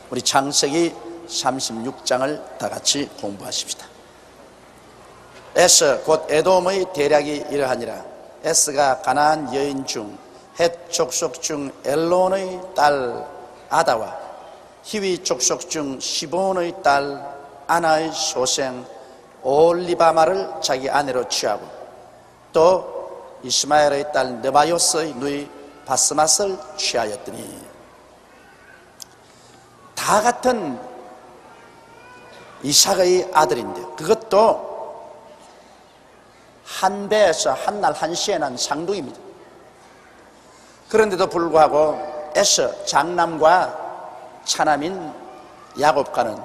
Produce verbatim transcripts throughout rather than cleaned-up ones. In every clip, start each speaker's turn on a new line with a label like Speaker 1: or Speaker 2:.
Speaker 1: 우리 창세기 삼십육 장을 다 같이 공부하십시다. 에스 곧 에돔의 대략이 이러하니라. 에스가 가나안 여인 중 헷 족속 중 엘론의 딸 아다와 히위 족속 중 시본의 딸 아나의 소생 올리바마를 자기 아내로 취하고 또 이스마엘의 딸 느바요스의 누이 바스맛을 취하였더니, 다 같은 이삭의 아들인데 그것도 한 배에서 한 날 한 시에 난 상둥입니다. 그런데도 불구하고 에서 장남과 차남인 야곱과는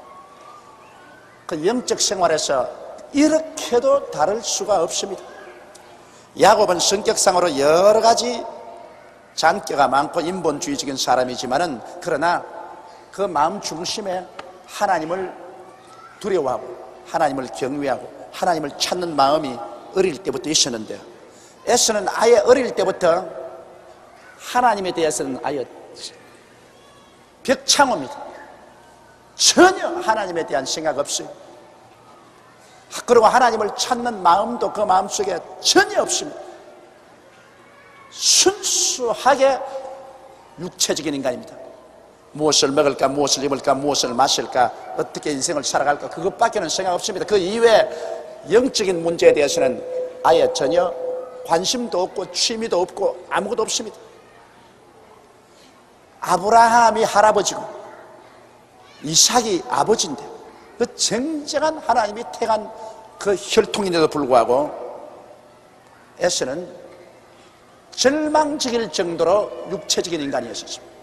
Speaker 1: 그 영적 생활에서 이렇게도 다를 수가 없습니다. 야곱은 성격상으로 여러 가지 잔꾀가 많고 인본주의적인 사람이지만은 그러나 그 마음 중심에 하나님을 두려워하고 하나님을 경외하고 하나님을 찾는 마음이 어릴 때부터 있었는데요, 에서는 아예 어릴 때부터 하나님에 대해서는 아예 벽창호입니다. 전혀 하나님에 대한 생각 없어요. 그리고 하나님을 찾는 마음도 그 마음속에 전혀 없습니다. 순수하게 육체적인 인간입니다. 무엇을 먹을까, 무엇을 입을까, 무엇을 마실까, 어떻게 인생을 살아갈까, 그것밖에는 생각 없습니다. 그 이외에 영적인 문제에 대해서는 아예 전혀 관심도 없고 취미도 없고 아무것도 없습니다. 아브라함이 할아버지고 이삭이 아버지인데 그 쟁쟁한 하나님이 택한 그 혈통인데도 불구하고 에서는 절망적일 정도로 육체적인 인간이었습니다.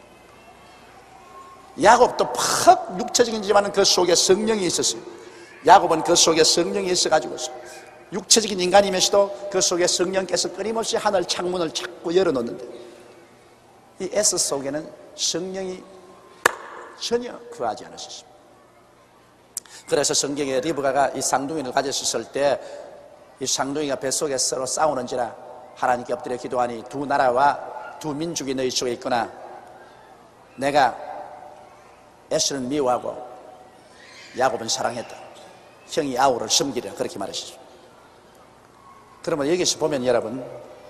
Speaker 1: 야곱도 팍 육체적이지만 그 속에 성령이 있었어요. 야곱은 그 속에 성령이 있어가지고 육체적인 인간이면서도 그 속에 성령께서 끊임없이 하늘 창문을 자꾸 열어놓는데, 이 에스 속에는 성령이 전혀 구하지 않으셨습니다. 그래서 성경에 리브가가 이 쌍둥이를 가졌을 때 이 쌍둥이가 뱃속에 서로 싸우는지라 하나님께 엎드려 기도하니, 두 나라와 두 민족이 너희 속에 있구나. 내가 에스는 미워하고 야곱은 사랑했다. 형이 아우를 섬기려, 그렇게 말하시죠. 그러면 여기서 보면 여러분,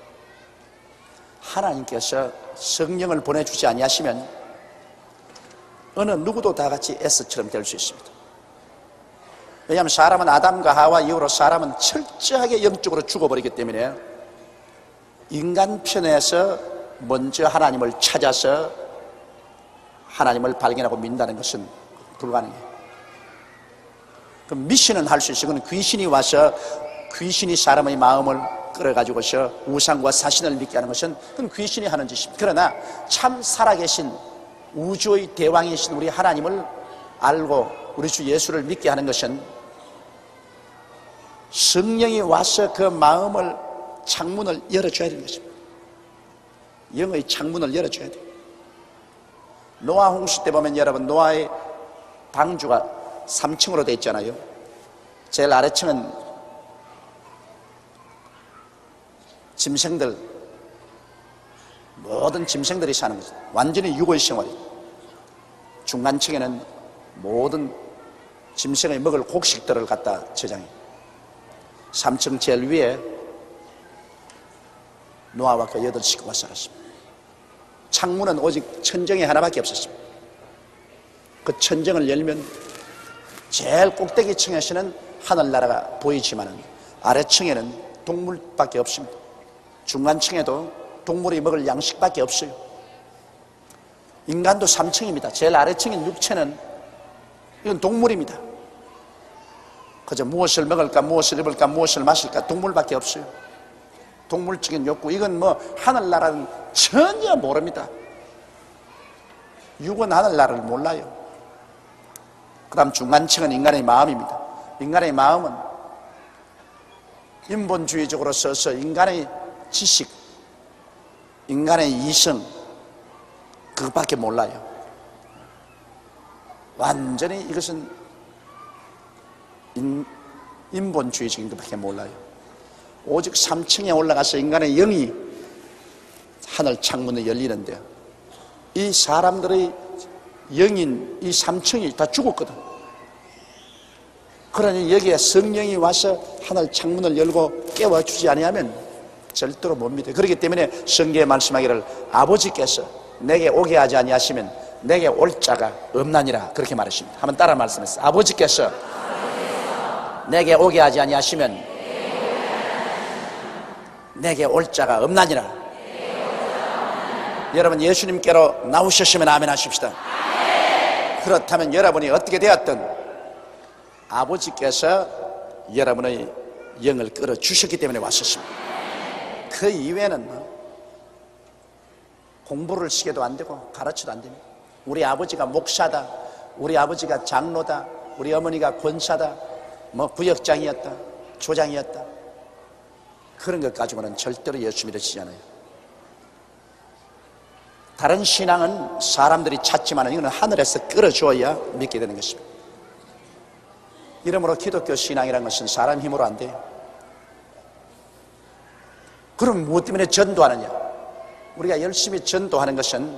Speaker 1: 하나님께서 성령을 보내주지 아니하시면 어느 누구도 다 같이 에스처럼 될 수 있습니다. 왜냐하면 사람은 아담과 하와 이후로 사람은 철저하게 영적으로 죽어버리기 때문에 인간 편에서 먼저 하나님을 찾아서 하나님을 발견하고 믿는다는 것은 불가능해요. 그럼 미신은 할 수 있어요. 그건 귀신이 와서 귀신이 사람의 마음을 끌어가지고서 우상과 사신을 믿게 하는 것은 그건 귀신이 하는 짓입니다. 그러나 참 살아계신 우주의 대왕이신 우리 하나님을 알고 우리 주 예수를 믿게 하는 것은 성령이 와서 그 마음을 창문을 열어줘야 되는 것입니다. 영의 창문을 열어줘야 돼요. 노아 홍수 때 보면 여러분, 노아의 방주가 삼 층으로 되어 있잖아요. 제일 아래층은 짐승들, 모든 짐승들이 사는 거죠. 완전히 육의 생활이에요. 중간층에는 모든 짐승의 먹을 곡식들을 갖다 저장해요. 삼 층 제일 위에 노아와 그 여덟 식구가 살았습니다. 창문은 오직 천정에 하나밖에 없었습니다. 그 천정을 열면 제일 꼭대기 층에서는 하늘나라가 보이지만 아래층에는 동물밖에 없습니다. 중간층에도 동물이 먹을 양식밖에 없어요. 인간도 삼 층입니다. 제일 아래층인 육 층은 이건 동물입니다. 그저 무엇을 먹을까, 무엇을 입을까, 무엇을 마실까, 동물밖에 없어요. 동물적인 욕구, 이건 뭐 하늘나라는 전혀 모릅니다. 육은 하늘나라를 몰라요. 그 다음 중간층은 인간의 마음입니다. 인간의 마음은 인본주의적으로 써서 인간의 지식, 인간의 이성, 그것밖에 몰라요. 완전히 이것은 인, 인본주의적인 것밖에 몰라요. 오직 삼 층에 올라가서 인간의 영이 하늘 창문이 열리는데, 이 사람들의 영인 이 삼층이 다 죽었거든. 그러니 여기에 성령이 와서 하늘 창문을 열고 깨워주지 아니하면 절대로 못 믿어요. 그렇기 때문에 성경에 말씀하기를 아버지께서 내게 오게 하지 아니하시면 내게 올 자가 없나니라 그렇게 말하십니다. 한번 따라 말씀했어요. 아버지께서 내게 오게 하지 아니하시면 내게 올 자가 없나니라. 여러분 예수님께로 나오셨으면 아멘 하십시다. 그렇다면 여러분이 어떻게 되었든 아버지께서 여러분의 영을 끌어주셨기 때문에 왔었습니다. 그 이외에는 공부를 시켜도 안 되고 가르쳐도 안 됩니다. 우리 아버지가 목사다, 우리 아버지가 장로다, 우리 어머니가 권사다, 뭐 구역장이었다, 조장이었다, 그런 것 가지고는 절대로 예수 믿어지지 않아요. 다른 신앙은 사람들이 찾지만 이거는 하늘에서 끌어주어야 믿게 되는 것입니다. 이러므로 기독교 신앙이라는 것은 사람 힘으로 안 돼요. 그럼 무엇 때문에 전도하느냐? 우리가 열심히 전도하는 것은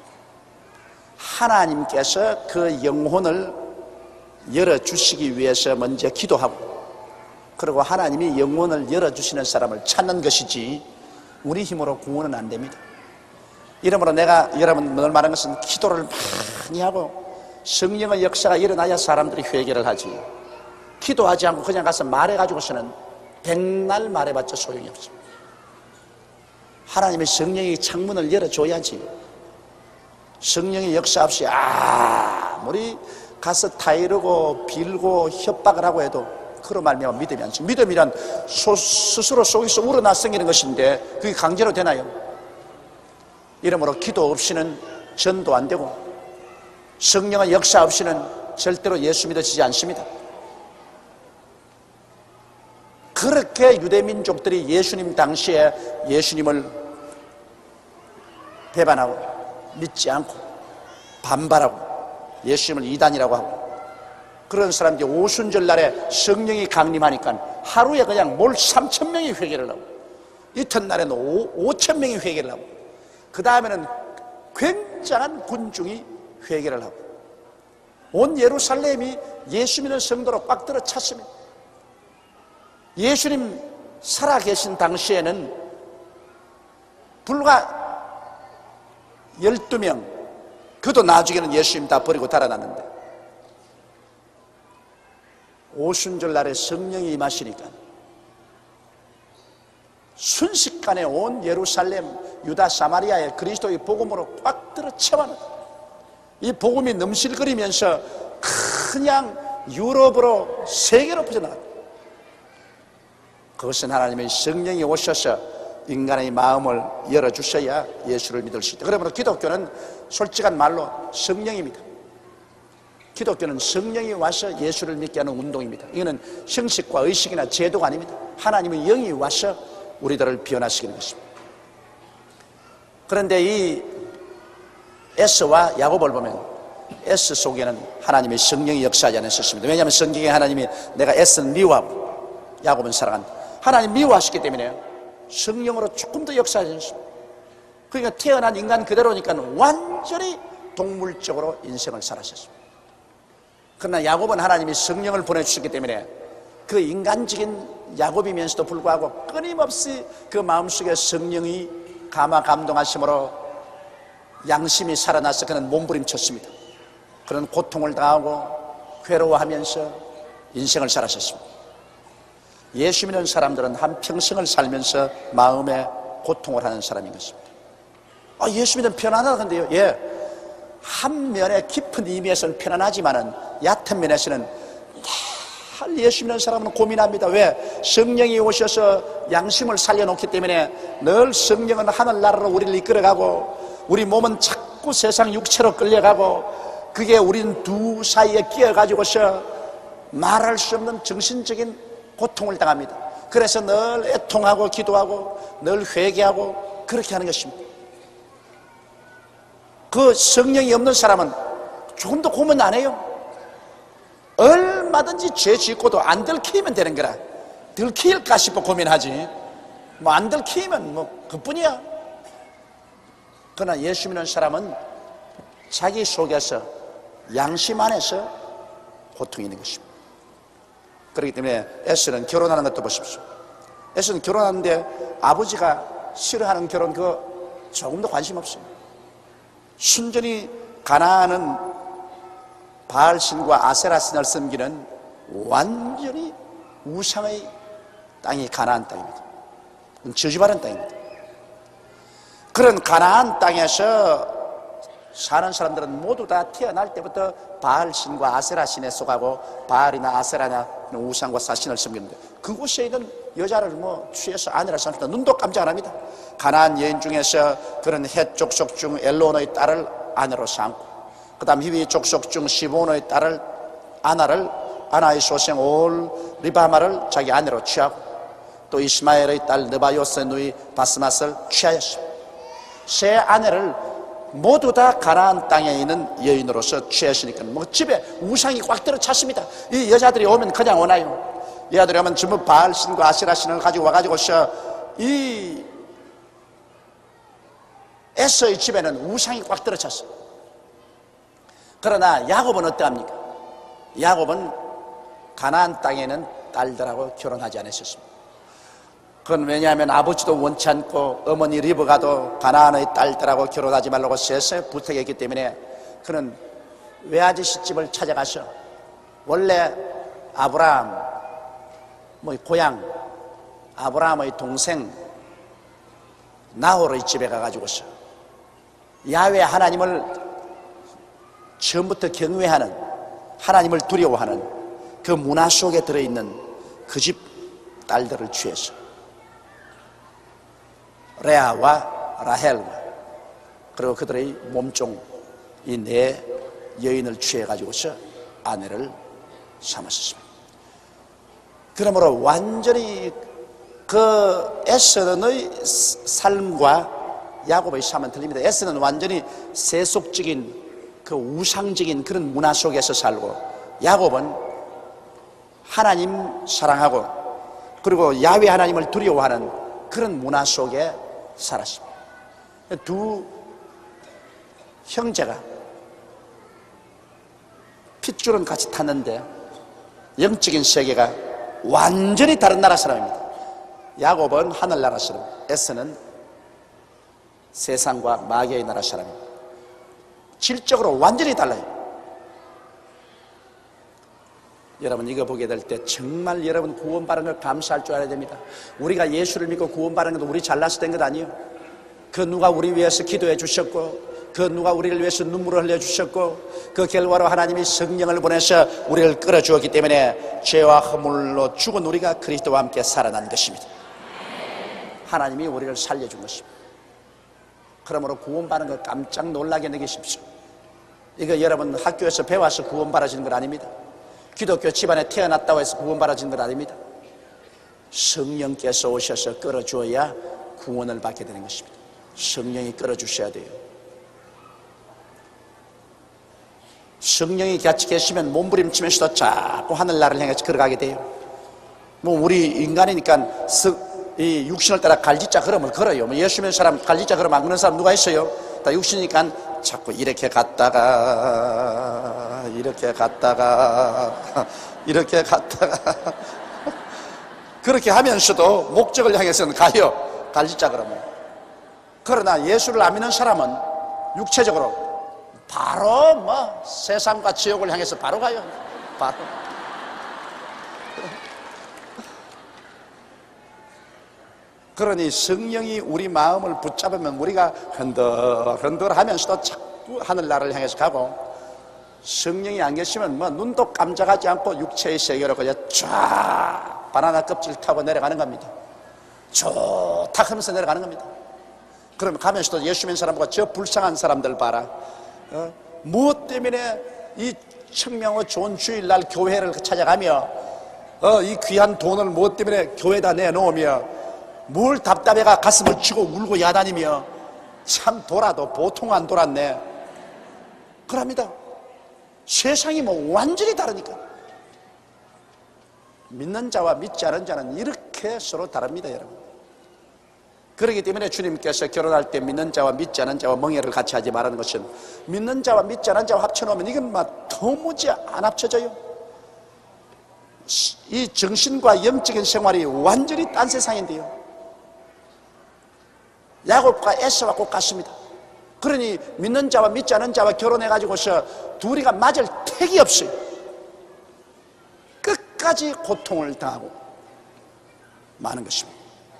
Speaker 1: 하나님께서 그 영혼을 열어주시기 위해서 먼저 기도하고, 그리고 하나님이 영혼을 열어주시는 사람을 찾는 것이지 우리 힘으로 구원은 안 됩니다. 이러므로 내가 여러분 늘 말하는 것은 기도를 많이 하고 성령의 역사가 일어나야 사람들이 회개를 하지, 기도하지 않고 그냥 가서 말해가지고서는 백날 말해봤자 소용이 없습니다. 하나님의 성령이 창문을 열어줘야지. 성령의 역사 없이 아무리 가서 타이르고 빌고 협박을 하고 해도 그로 말미암아 믿음이 않죠. 믿음이란 소, 스스로 속에서 우러나 생기는 것인데 그게 강제로 되나요? 이러므로 기도 없이는 전도 안 되고 성령의 역사 없이는 절대로 예수 믿어지지 않습니다. 그렇게 유대민족들이 예수님 당시에 예수님을 배반하고 믿지 않고 반발하고 예수님을 이단이라고 하고, 그런 사람들이 오순절날에 성령이 강림하니까 하루에 그냥 몰 삼천 명이 회개를 하고, 이튿날에는 오천 명이 회개를 하고, 그 다음에는 굉장한 군중이 회개를 하고, 온 예루살렘이 예수 믿는 성도로 꽉 들어 찼습니다. 예수님 살아계신 당시에는 불과 열두 명, 그도 나중에는 예수님 다 버리고 달아났는데, 오순절날에 성령이 임하시니까 순식간에 온 예루살렘, 유다, 사마리아에 그리스도의 복음으로 꽉 들어 채워는, 이 복음이 넘실거리면서 그냥 유럽으로 세계로 퍼져나갔다. 그것은 하나님의 성령이 오셔서 인간의 마음을 열어주셔야 예수를 믿을 수 있다. 그러므로 기독교는 솔직한 말로 성령입니다. 기독교는 성령이 와서 예수를 믿게 하는 운동입니다. 이거는 형식과 의식이나 제도가 아닙니다. 하나님의 영이 와서 우리들을 변화시키는 것입니다. 그런데 이 에스와 야곱을 보면 에스 속에는 하나님의 성령이 역사하지 않았습니다. 왜냐하면 성경에 하나님이 내가 에스는 미워하고 야곱은 사랑한다, 하나님 미워하시기 때문에 성령으로 조금 더 역사하지 않습니다. 그러니까 태어난 인간 그대로니까 완전히 동물적으로 인생을 살아셨습니다. 그러나 야곱은 하나님이 성령을 보내주셨기 때문에 그 인간적인 야곱이면서도 불구하고 끊임없이 그 마음속에 성령이 감화 감동하심으로 양심이 살아나서 그는 몸부림쳤습니다. 그런 고통을 당하고 괴로워하면서 인생을 살아셨습니다. 예수 믿는 사람들은 한평생을 살면서 마음에 고통을 하는 사람인 것입니다. 아, 예수 믿으면 편안하던데요. 예, 한 면에 깊은 의미에서는 편안하지만은 얕은 면에서는 늘 예수 믿는 사람은 고민합니다. 왜? 성령이 오셔서 양심을 살려놓기 때문에 늘 성령은 하늘나라로 우리를 이끌어가고 우리 몸은 자꾸 세상 육체로 끌려가고, 그게 우리는 두 사이에 끼어가지고서 말할 수 없는 정신적인 고통을 당합니다. 그래서 늘 애통하고 기도하고 늘 회개하고 그렇게 하는 것입니다. 그 성령이 없는 사람은 조금 더 고민 안 해요. 얼마든지 죄 짓고도 안 들키면 되는 거라. 들킬까 싶어 고민하지, 뭐 안 들키면 뭐 그뿐이야. 그러나 예수 믿는 사람은 자기 속에서 양심 안에서 고통이 있는 것입니다. 그렇기 때문에 에스는 결혼하는 것도 보십시오. 에스는 결혼하는데 아버지가 싫어하는 결혼 그거 조금도 관심 없어요. 순전히 가나안은 바알신과 아세라신을 섬기는 완전히 우상의 땅이 가나안 땅입니다. 저주받은 땅입니다. 그런 가나안 땅에서 사는 사람들은 모두 다 태어날 때부터 바알신과 아세라신에 속하고 바알이나 아세라나 우상과 사신을 섬기는데 그곳에 있는 여자를 뭐 취해서 아내라 삼습니다. 눈도 깜짝 안 합니다. 가나안 여인 중에서 그런 헷 족속 중 엘로노의 딸을 아내로 삼고 그 다음 히위 족속 중 시보노의 딸을 아나를 아나의 소생 올 리바마를 자기 아내로 취하고 또 이스마엘의 딸 느바요스의 누이 바스맛을 취하였습니다. 세 아내를 모두 다 가나안 땅에 있는 여인으로서 취했으니까 뭐 집에 우상이 꽉 들어 찼습니다. 이 여자들이 오면 그냥 오나요? 이 아들이 오면 전부 바알신과 아세라신을 가지고 와가지고서 이 에서의 집에는 우상이 꽉 들어 찼어요. 그러나 야곱은 어떠합니까? 야곱은 가나안 땅에는 딸들하고 결혼하지 않았었습니다. 그건 왜냐하면 아버지도 원치 않고 어머니 리브가도 가나안의 딸들하고 결혼하지 말라고 세세 부탁했기 때문에 그는 외아저씨 집을 찾아가서 원래 아브라함 뭐 고향 아브라함의 동생 나홀의 집에 가가지고서 야훼 하나님을 처음부터 경외하는 하나님을 두려워하는 그 문화 속에 들어있는 그 집 딸들을 취해서 레아와 라헬과 그리고 그들의 몸종 이 네 여인을 취해가지고서 아내를 삼았습니다. 그러므로 완전히 그 에스더의 삶과 야곱의 삶은 틀립니다. 에스더는 완전히 세속적인 그 우상적인 그런 문화 속에서 살고 야곱은 하나님 사랑하고 그리고 야훼 하나님을 두려워하는 그런 문화 속에 살았습니다. 두 형제가 핏줄은 같이 탔는데 영적인 세계가 완전히 다른 나라 사람입니다. 야곱은 하늘나라 사람, 에서는 세상과 마귀의 나라 사람입니다. 질적으로 완전히 달라요. 여러분 이거 보게 될 때 정말 여러분 구원받은 걸 감사할 줄 알아야 됩니다. 우리가 예수를 믿고 구원받은 것도 우리 잘나서 된 것 아니에요. 그 누가 우리 위해서 기도해 주셨고 그 누가 우리를 위해서 눈물을 흘려 주셨고 그 결과로 하나님이 성령을 보내서 우리를 끌어주었기 때문에 죄와 허물로 죽은 우리가 그리스도와 함께 살아난 것입니다. 하나님이 우리를 살려준 것입니다. 그러므로 구원받는 걸 깜짝 놀라게 느끼십시오. 이거 여러분 학교에서 배워서 구원받아지는 건 아닙니다. 기독교 집안에 태어났다고 해서 구원받아지는 건 아닙니다. 성령께서 오셔서 끌어주어야 구원을 받게 되는 것입니다. 성령이 끌어주셔야 돼요. 성령이 같이 계시면 몸부림치면서도 자꾸 하늘나라를 향해서 걸어가게 돼요. 뭐 우리 인간이니까 이 육신을 따라 갈지자 걸으면 걸어요. 뭐 예수 믿는 사람 갈지자 걸으면 안 그런 사람 누가 있어요? 다 육신이니까 자꾸 이렇게 갔다가 이렇게 갔다가 이렇게 갔다가 그렇게 하면서도 목적을 향해서는 가요. 갈지자 그러면. 그러나 예수를 안 믿는 사람은 육체적으로 바로 뭐 세상과 지옥을 향해서 바로 가요. 바로. 그러니 성령이 우리 마음을 붙잡으면 우리가 흔들흔들 하면서도 자꾸 하늘나라를 향해서 가고 성령이 안 계시면 뭐 눈도 깜짝하지 않고 육체의 세계로 그냥 쫙 바나나 껍질 타고 내려가는 겁니다. 좋다 하면서 내려가는 겁니다. 그러면 가면서도 예수 믿는 사람보다 저 불쌍한 사람들 봐라. 어? 무엇 때문에 이 청명의 좋은 주일날 교회를 찾아가며 어, 이 귀한 돈을 무엇 때문에 교회에다 내놓으며 뭘 답답해가 가슴을 치고 울고 야단이며 참 돌아도 보통 안 돌았네. 그럽니다. 세상이 뭐 완전히 다르니까. 믿는 자와 믿지 않은 자는 이렇게 서로 다릅니다, 여러분. 그렇기 때문에 주님께서 결혼할 때 믿는 자와 믿지 않은 자와 멍해를 같이 하지 말라는 것은, 믿는 자와 믿지 않은 자와 합쳐놓으면 이건 막 도무지 안 합쳐져요. 이 정신과 영적인 생활이 완전히 딴 세상인데요. 야곱과 에서와 꼭 같습니다. 그러니 믿는 자와 믿지 않은 자와 결혼해가지고서 둘이가 맞을 택이 없어요. 끝까지 고통을 당하고 마는 것입니다.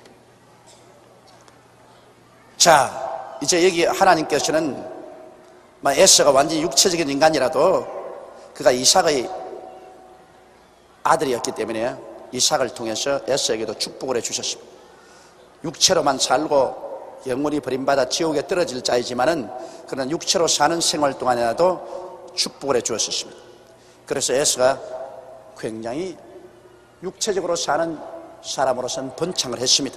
Speaker 1: 자, 이제 여기 하나님께서는 에서가 완전히 육체적인 인간이라도 그가 이삭의 아들이었기 때문에 이삭을 통해서 에서에게도 축복을 해주셨습니다. 육체로만 살고 영원히 버림받아 지옥에 떨어질 자이지만은 그런 육체로 사는 생활 동안에라도 축복을 해주었습니다. 그래서 에서가 굉장히 육체적으로 사는 사람으로서는 번창을 했습니다.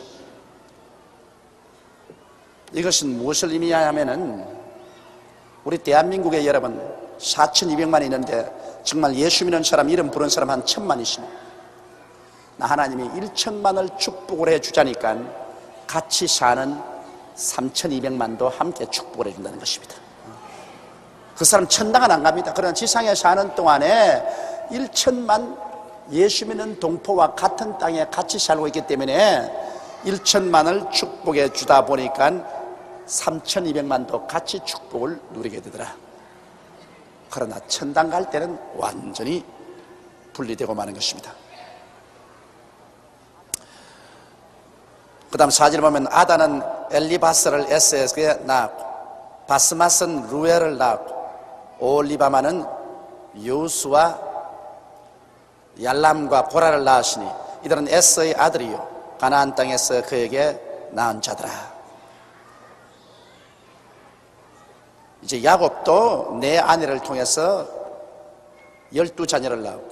Speaker 1: 이것은 무엇을 의미하냐 하면은, 우리 대한민국에 여러분 사천이백만이 있는데 정말 예수 믿는 사람, 이름 부른 사람 한 천만 있습니다. 나 하나님이 일천만을 축복을 해주자니까 같이 사는 삼천이백만도 함께 축복을 해준다는 것입니다. 그 사람 천당은 안 갑니다. 그러나 지상에 사는 동안에 일천만 예수 믿는 동포와 같은 땅에 같이 살고 있기 때문에 일천만을 축복해 주다 보니까 삼천이백만도 같이 축복을 누리게 되더라. 그러나 천당 갈 때는 완전히 분리되고 마는 것입니다. 그 다음 사 절 보면, 아다는 엘리바스를 에스에게 낳았고 바스맛은 루엘을 낳았고 오홀리바마는 요수와 얄람과 고라를 낳았으니 이들은 에스의 아들이요 가나안 땅에서 그에게 낳은 자더라. 이제 야곱도 내 아내를 통해서 열두 자녀를 낳았고,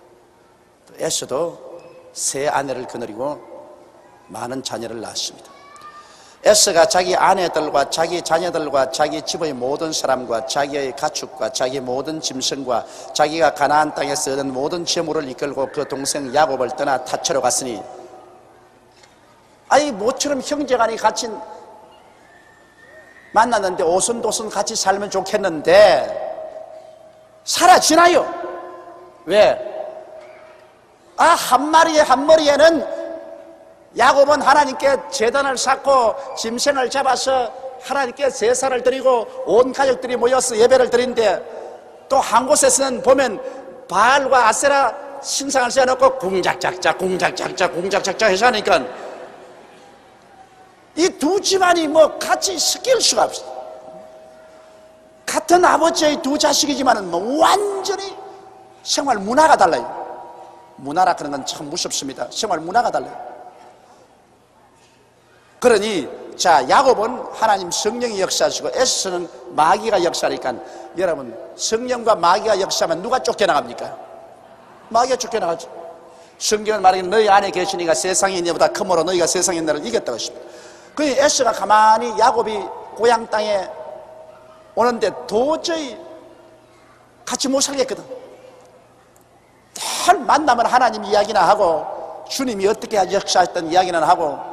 Speaker 1: 에서도 세 아내를 거느리고 많은 자녀를 낳았습니다. 에서가 자기 아내들과 자기 자녀들과 자기 집의 모든 사람과 자기의 가축과 자기 모든 짐승과 자기가 가나안 땅에서 얻은 모든 재물을 이끌고 그 동생 야곱을 떠나 타처로 갔으니, 아니 모처럼 형제간이 같이 만났는데 오순도순 같이 살면 좋겠는데 사라지나요? 왜? 아, 한 마리에 한 머리에는 야곱은 하나님께 제단을 쌓고 짐승을 잡아서 하나님께 제사를 드리고 온 가족들이 모여서 예배를 드리는데, 또 한 곳에서는 보면 바알과 아세라 신상을 세워놓고 궁작작작 궁작작작 궁작작작 해서 하니까 이 두 집안이 뭐 같이 섞일 수가 없어요. 같은 아버지의 두 자식이지만은 뭐 완전히 생활 문화가 달라요. 문화라 그런 건 참 무섭습니다. 생활 문화가 달라요. 그러니 자, 야곱은 하나님 성령이 역사하시고 에서는 마귀가 역사하니까, 여러분 성령과 마귀가 역사하면 누가 쫓겨나갑니까? 마귀가 쫓겨나가죠. 성경은 말하기를 너희 안에 계시니까 세상이 너보다 크므로 너희가 세상의 너를 이겼다고 했습니다. 그러니 에서가 가만히 야곱이 고향 땅에 오는데 도저히 같이 못 살겠거든. 늘 만나면 하나님 이야기나 하고 주님이 어떻게 역사했던 이야기나 하고,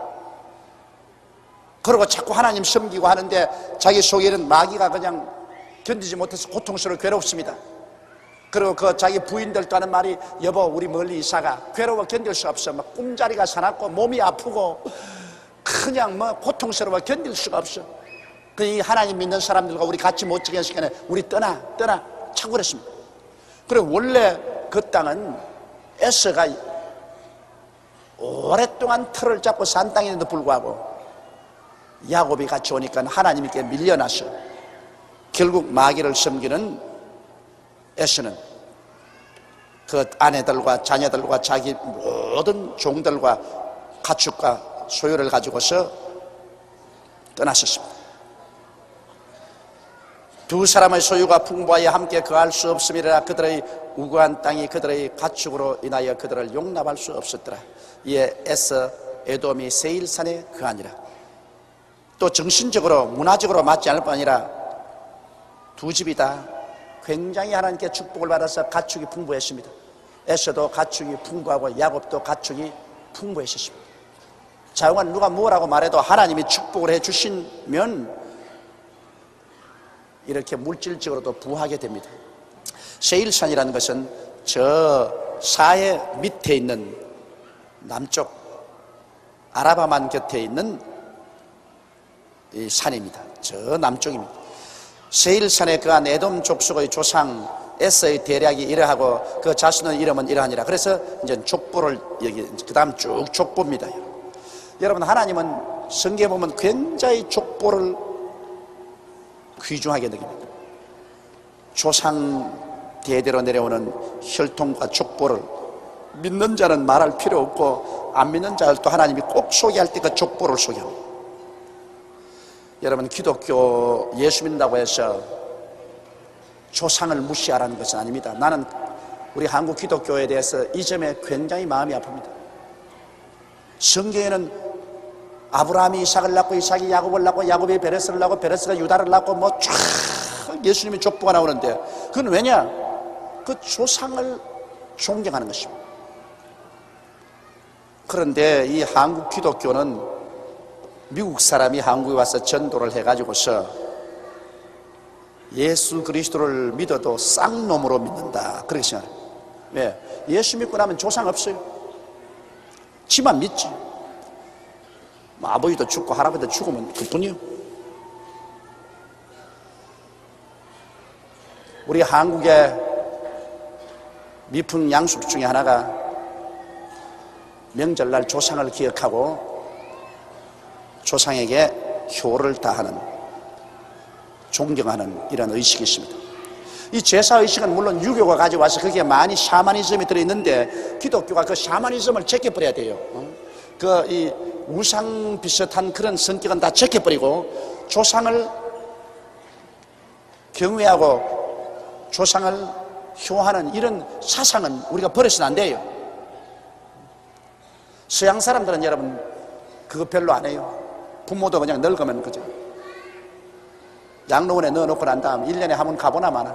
Speaker 1: 그리고 자꾸 하나님 섬기고 하는데 자기 속에는 마귀가 그냥 견디지 못해서 고통스러워 괴롭습니다. 그리고 그 자기 부인들도 하는 말이, 여보 우리 멀리 이사가, 괴로워 견딜 수 없어. 막 꿈자리가 사납고 몸이 아프고 그냥 뭐 고통스러워 견딜 수가 없어. 그 이 하나님 믿는 사람들과 우리 같이 못 지내는 시간에 우리 떠나 떠나 자꾸 그랬습니다. 그리고 원래 그 땅은 에서가 오랫동안 틀을 잡고 산 땅인데도 불구하고 야곱이 같이 오니까 하나님께 밀려나서 결국 마귀를 섬기는 에서는 그 아내들과 자녀들과 자기 모든 종들과 가축과 소유를 가지고서 떠났었습니다. 두 사람의 소유가 풍부하여 함께 거할 수 없음이라 그들의 우거한 땅이 그들의 가축으로 인하여 그들을 용납할 수 없었더라. 이에 에서 에돔이 세일산에 거하니라. 또 정신적으로 문화적으로 맞지 않을 뿐 아니라 두 집이 다 굉장히 하나님께 축복을 받아서 가축이 풍부했습니다. 에서도 가축이 풍부하고 야곱도 가축이 풍부했습니다. 자영한 누가 뭐라고 말해도 하나님이 축복을 해주시면 이렇게 물질적으로도 부하게 됩니다. 세일산이라는 것은 저 사해 밑에 있는 남쪽 아라바만 곁에 있는 이 산입니다. 저 남쪽입니다. 세일산에 그한 에돔 족속의 조상 에서의 대략이 이러하고 그 자손의 이름은 이러하니라. 그래서 이제 족보를 여기 그 다음 쭉 족보입니다. 여러분, 하나님은 성경에 보면 굉장히 족보를 귀중하게 여깁니다. 조상 대대로 내려오는 혈통과 족보를 믿는 자는 말할 필요 없고 안 믿는 자들도 하나님이 꼭 소개할 때 그 족보를 소개합니다. 여러분, 기독교 예수 믿는다고 해서 조상을 무시하라는 것은 아닙니다. 나는 우리 한국 기독교에 대해서 이 점에 굉장히 마음이 아픕니다. 성경에는 아브라함이 이삭을 낳고 이삭이 야곱을 낳고 야곱이 베레스를 낳고 베레스가 유다를 낳고 뭐 쫙 예수님의 족보가 나오는데 그건 왜냐? 그 조상을 존경하는 것입니다. 그런데 이 한국 기독교는 미국 사람이 한국에 와서 전도를 해가지고서 예수 그리스도를 믿어도 쌍놈으로 믿는다, 그렇게 생각해요. 왜? 예수 믿고 나면 조상 없어요. 지만 믿지. 뭐 아버지도 죽고 할아버지도 죽으면 그뿐이요. 우리 한국의 미풍 양식 중에 하나가 명절날 조상을 기억하고 조상에게 효를 다하는, 존경하는 이런 의식이 있습니다. 이 제사의식은 물론 유교가 가져와서 거기에 많이 샤머니즘이 들어있는데 기독교가 그 샤머니즘을 제껴버려야 돼요. 그 이 우상 비슷한 그런 성격은 다 제껴버리고 조상을 경외하고 조상을 효하는 이런 사상은 우리가 버려서는 안 돼요. 서양 사람들은 여러분 그거 별로 안 해요. 부모도 그냥 늙으면 그죠, 양로원에 넣어놓고 난 다음 일 년에 한 번 가보나 마나.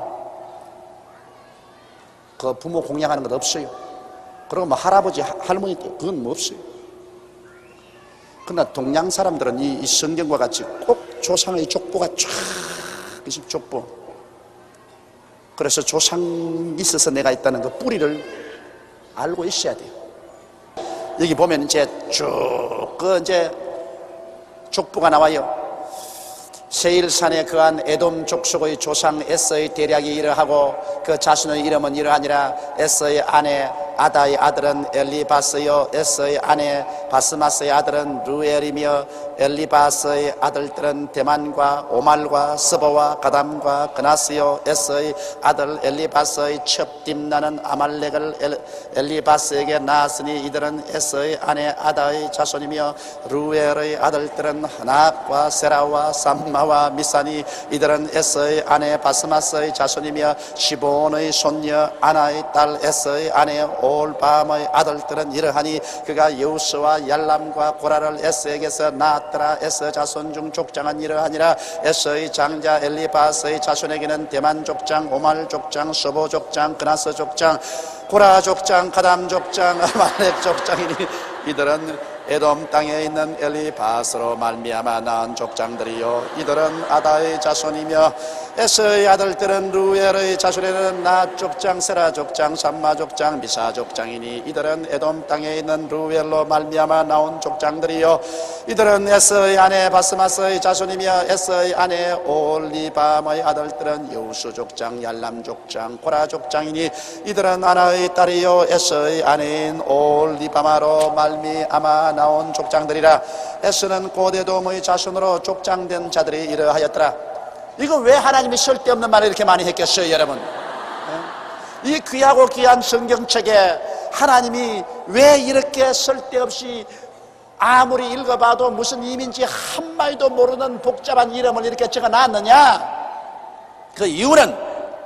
Speaker 1: 그 부모 공양하는 것 없어요. 그리고 뭐 할아버지 할머니 그건 뭐 없어요. 그러나 동양 사람들은 이, 이 성경과 같이 꼭 조상의 족보가 쫙 있습니다. 족보. 그래서 조상이 있어서 내가 있다는 그 뿌리를 알고 있어야 돼요. 여기 보면 이제 쭉 그 이제 족보가 나와요. 세일산에 거한 에돔 족속의 조상 에서의 대략이 이러하고 그 자손의 이름은 이러하니라. 에서의 아내 아다의 아들은 엘리바스요, 에서의 아내 바스마스의 아들은 루엘이며 엘리바스의 아들들은 데만과 오말과 스보와 가담과 그나스요. 에서의 아들 엘리바스의 첩 딥나는 아말렉을 엘리바스에게 낳았으니 이들은 에서의 아내 아다의 자손이며 루엘의 아들들은 하낙과 세라와 삼마와 미사니 이들은 에서의 아내 바스마스의 자손이며 시본의 손녀 아나의 딸 에서의 아내 올밤의 아들들은 이러하니 그가 여우스와 얄람과 고라를 에서에게서 낳았더라. 에서 자손 중 족장은 이러하니라. 에서의 장자 엘리바스의 자손에게는 대만 족장, 오말 족장, 서보 족장, 그나스 족장, 고라 족장, 가담 족장, 아말렉 족장이니 이들은 에돔 땅에 있는 엘리바스로 말미암아 낳은 족장들이요 이들은 아다의 자손이며 에서의 아들들은 루엘의 자손에는 낫 족장, 세라 족장, 삼마 족장, 미사 족장이니 이들은 에돔 땅에 있는 루엘로 말미암아 나온 족장들이요 이들은 에서의 아내 바스마스의 자손이며 에서의 아내 올리밤의 아들들은 여우수 족장, 얄람 족장, 고라 족장이니 이들은 아나의 딸이요 에서의 아내인 올리바마로 말미암아 나온 족장들이라. 에서는 고대돔의 자손으로 족장된 자들이 이러하였더라. 이거 왜 하나님이 쓸데없는 말을 이렇게 많이 했겠어요, 여러분? 이 귀하고 귀한 성경책에 하나님이 왜 이렇게 쓸데없이 아무리 읽어봐도 무슨 의미인지 한마디도 모르는 복잡한 이름을 이렇게 적어놨느냐? 그 이유는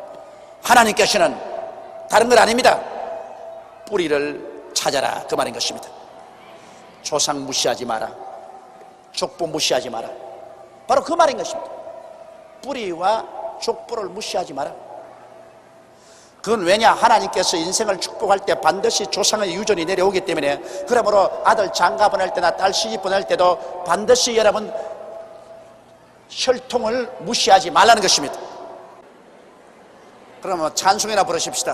Speaker 1: 하나님께서는 다른 건 아닙니다. 뿌리를 찾아라, 그 말인 것입니다. 조상 무시하지 마라, 족보 무시하지 마라, 바로 그 말인 것입니다. 뿌리와 족보를 무시하지 마라. 그건 왜냐? 하나님께서 인생을 축복할 때 반드시 조상의 유전이 내려오기 때문에. 그러므로 아들 장가 보낼 때나 딸 시집 보낼 때도 반드시 여러분 혈통을 무시하지 말라는 것입니다. 그러면 찬송이나 부르십시다.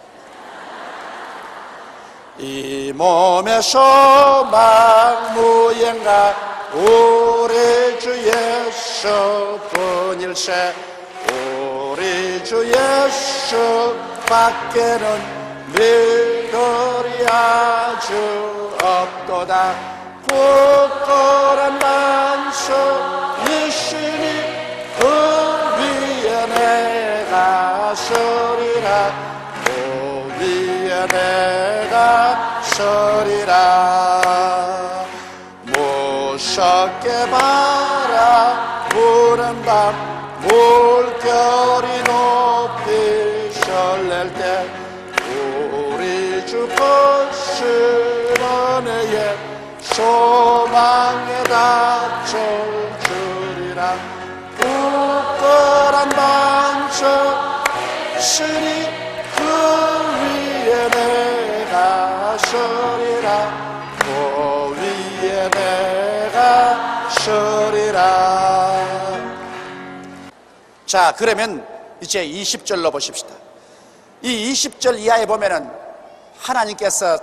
Speaker 1: 이 몸에서 막무예가 우리 주 예수뿐일세. 우리 주 예수 밖에는 믿으리 아주 없도다. 굳건한 반석 이시니 그 위에 내가 서리라. 그 위에 내가 서리라. 무섭게 바라보는 밤 물결이 높이 설렐 때 우리 주 것은 은혜의 소망에 닿을 줄이라. 굳건한 반석 있으니 그 위에 내가 서리라. 그 위에 내가 서리라. 자, 그러면 이제 이십 절로 보십시다. 이 이십 절 이하에 보면은 하나님께서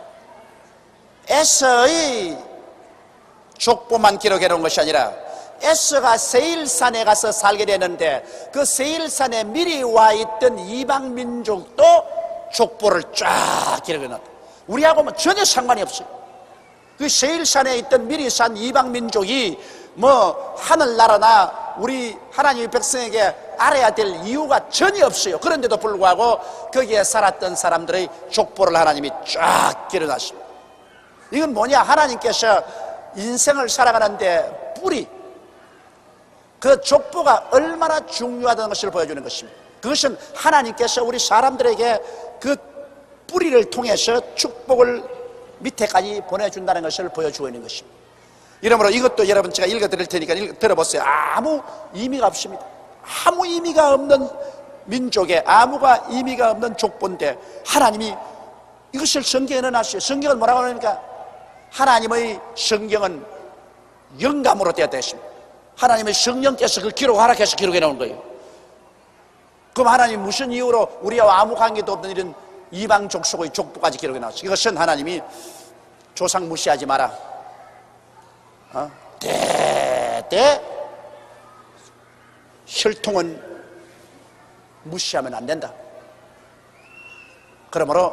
Speaker 1: 에서의 족보만 기록해 놓은 것이 아니라 에서가 세일산에 가서 살게 되는데 그 세일산에 미리 와 있던 이방 민족도 족보를 쫙 기록해 놨다. 우리하고는 전혀 상관이 없어요. 그 세일산에 있던 미리 산 이방 민족이 뭐 하늘나라나 우리 하나님의 백성에게 알아야 될 이유가 전혀 없어요. 그런데도 불구하고 거기에 살았던 사람들의 족보를 하나님이 쫙 기록하십니다. 이건 뭐냐? 하나님께서 인생을 살아가는데 뿌리, 그 족보가 얼마나 중요하다는 것을 보여주는 것입니다. 그것은 하나님께서 우리 사람들에게 그 뿌리를 통해서 축복을 밑에까지 보내준다는 것을 보여주고 있는 것입니다. 이러므로 이것도 여러분 제가 읽어드릴 테니까 읽, 들어보세요. 아무 의미가 없습니다. 아무 의미가 없는 민족에 아무가 의미가 없는 족보인데 하나님이 이것을 성경에 넣어놨어요. 성경은 뭐라고 하니까 하나님의 성경은 영감으로 되었다 했습니다. 하나님의 성령께서 그 기록 허락해서 기록해 놓은 거예요. 그럼 하나님 무슨 이유로 우리와 아무 관계도 없는 이런 이방 족속의 족보까지 기록해 놨어요? 이것은 하나님이 조상 무시하지 마라. 어? 대대 혈통은 무시하면 안 된다. 그러므로